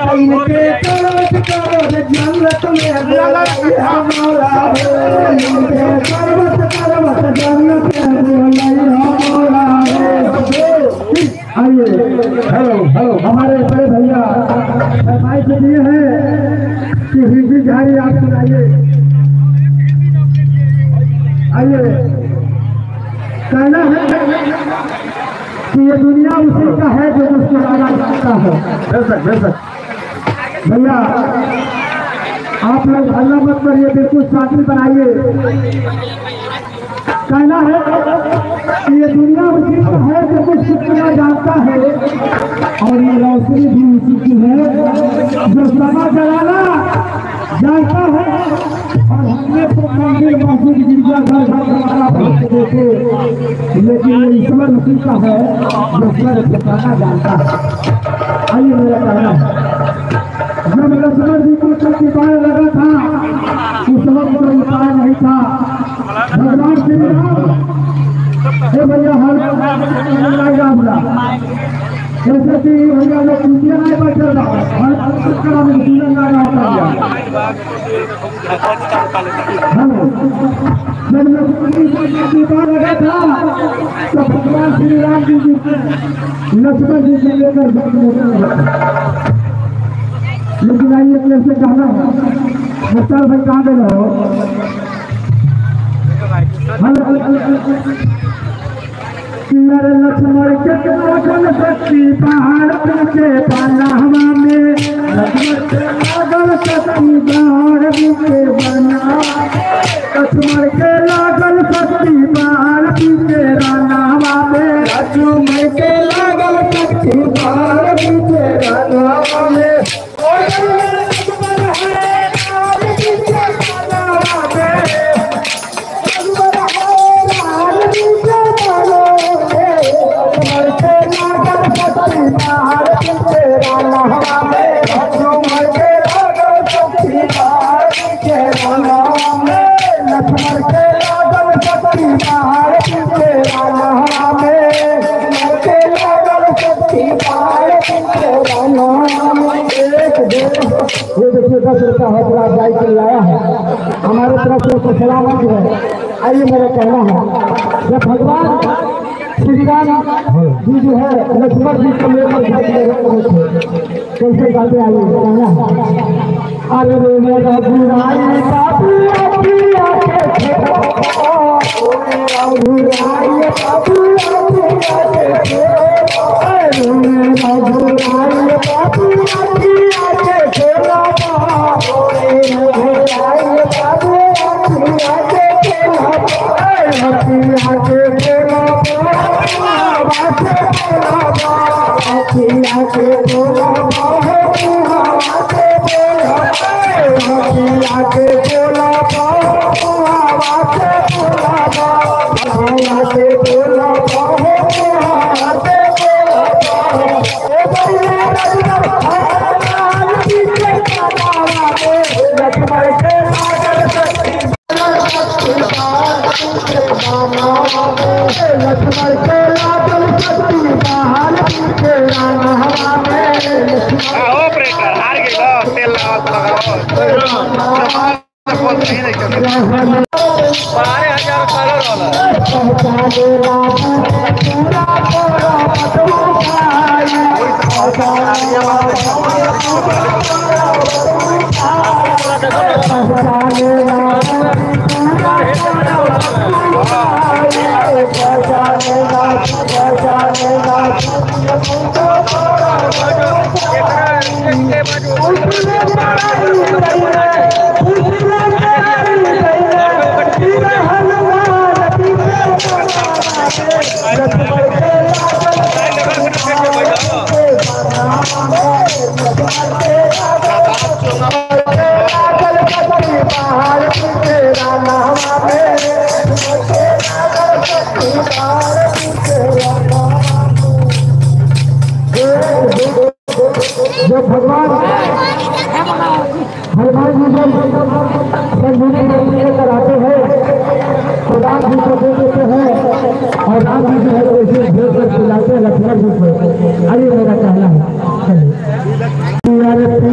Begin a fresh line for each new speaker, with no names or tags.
इनके पर्वत पर्वत जन्नत में बोलाई हमारा हो, इनके पर्वत पर्वत जन्नत में बोलाई हमारा हो। आइए, हेलो हेलो, हमारे बड़े भैया फरमाइश दिए हैं कि हिंदी झाड़ी आप सुनाइए। आइए, कहना है कि ये दुनिया उसी का है जो उसको लाना चाहता है। बेशक भैया आप लोग हल्ला मत करिए, बिल्कुल शांति बनाइए। कहना है कि ये दुनिया उसी का है जो कुछ कितना जानता है, और ये रोशनी भी उसी की है जो समा जलाना जानता है। और हमने तो मंदिर मस्जिद गिरजाघर देखे, लेकिन ये ईश्वर उसी का है जो स्वर ठिकाना जानता है। आइए मेरा कहना है, जब लक्ष्मण जी को चौकीदार लगा था उस वक्त कोई उपाय नहीं था। भगवान श्री राम हे भैया हर जैसे कि भैया लोग इंडिया नहीं बैठे हर में जीवन लगा जब लक्ष्मण जी को चौकीदार लगा था तो भगवान श्री राम जी लक्ष्मण जी से लेकर लेकिन आइए कैसे कहना है मुख्तार भाई कहाँ गए हो? लक्ष्मण के लागल शक्ति पहाड़ के पनाहवा में, लक्ष्मण के लागल शक्ति पहाड़ के बना, लक्ष्मण के लागल शक्ति पहाड़ के रानावा में, लक्ष्मण के लागल शक्ति पहाड़ के रानावा में। ये देखिए 10 रुपया हौसला जाई के लाया है, हमारे तरफ से सलामत है। आइए मेरा कहना है, जब भगवान श्री राम जी जो है लक्ष्मण जी को लेकर कैसे गाते, आइए कहना है। अरे मेरा बुराई बाबू जब भगवान लेकर आते हैं तो राम जी को दे देते हैं और राम जी जो है वैसे भेज कर खिलाते हैं लक्ष्मण जी को। आइए मेरा कहना है।